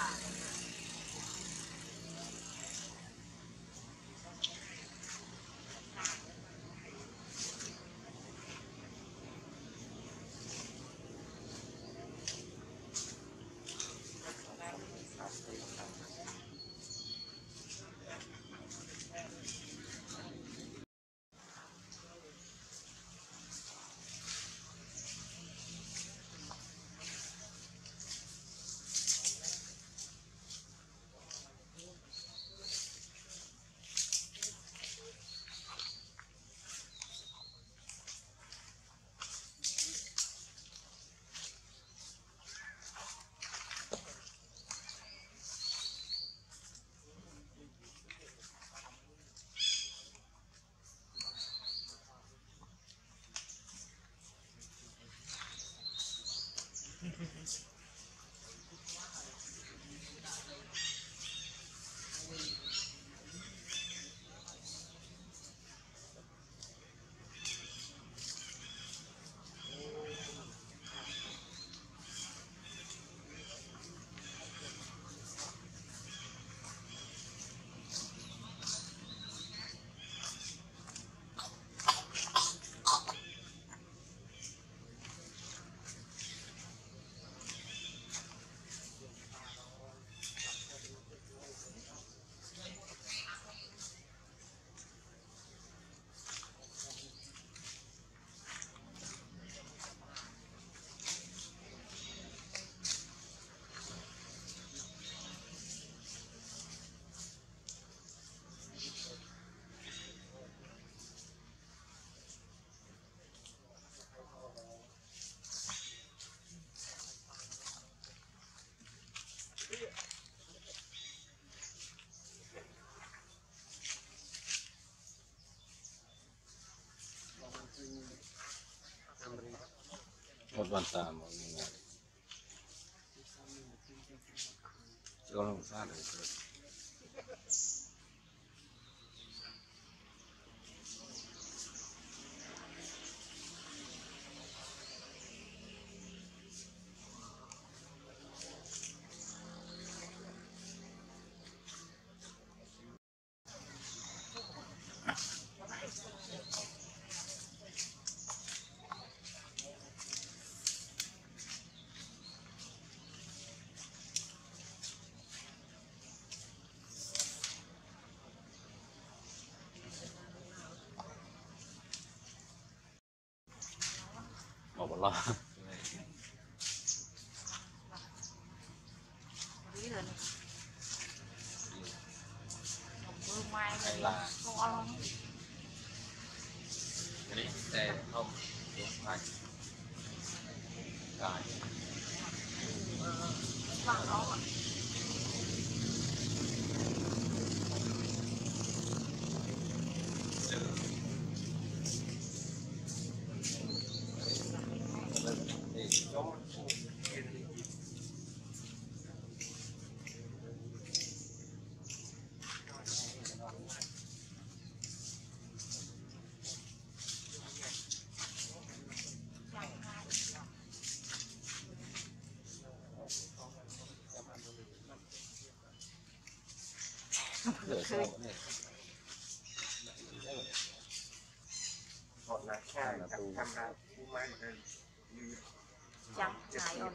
หมดวันตามก็ลงซาเลยบอกว่า Ayla ini saya không phải rồi còn là khai camera của máy mà nên chẳng ngại ôm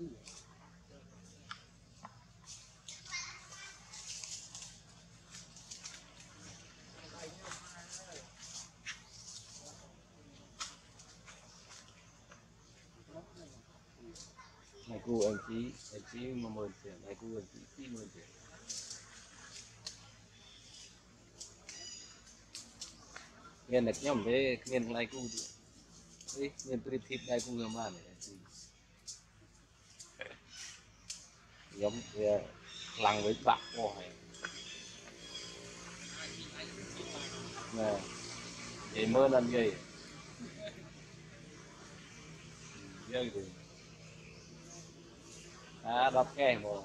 này cô anh chí mà 10 tiền này cô anh chí 10 tiền nghe được nhóm thế nghe lại cô đi nghe tôi thịt đây cô làm ăn này giống lăng với bạc rồi nè vậy mơ làm gì chơi thì đọc cái mà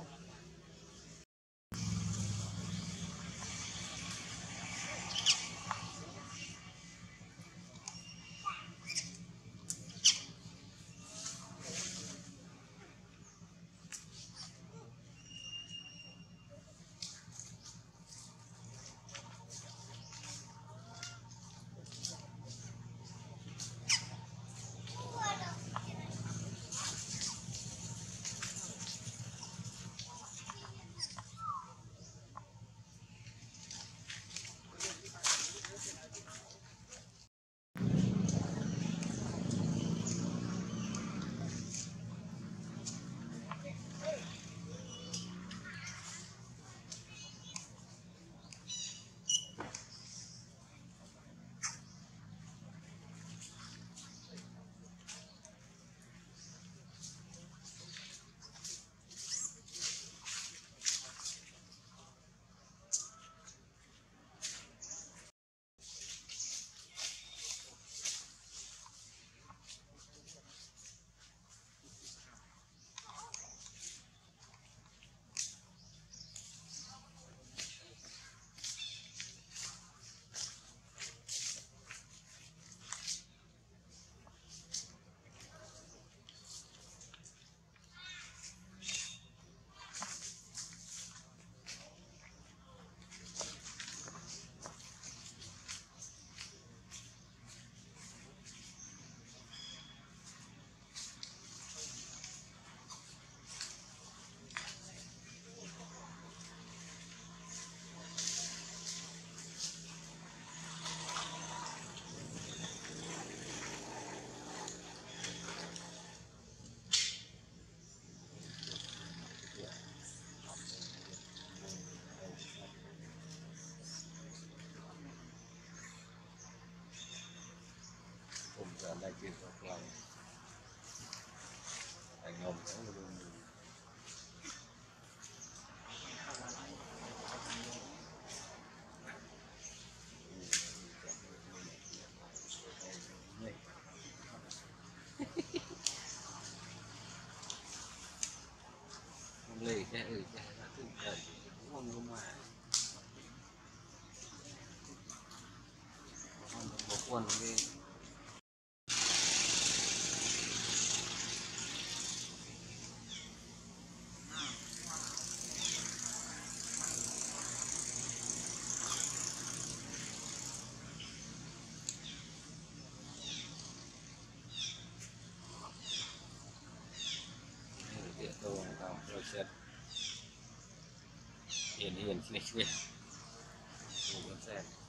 cũng là đại diện của anh ông lì cha nó tự trời cũng không mà một quần đi địa đồ nào rồi sẽ hiển hiển này kia một con xe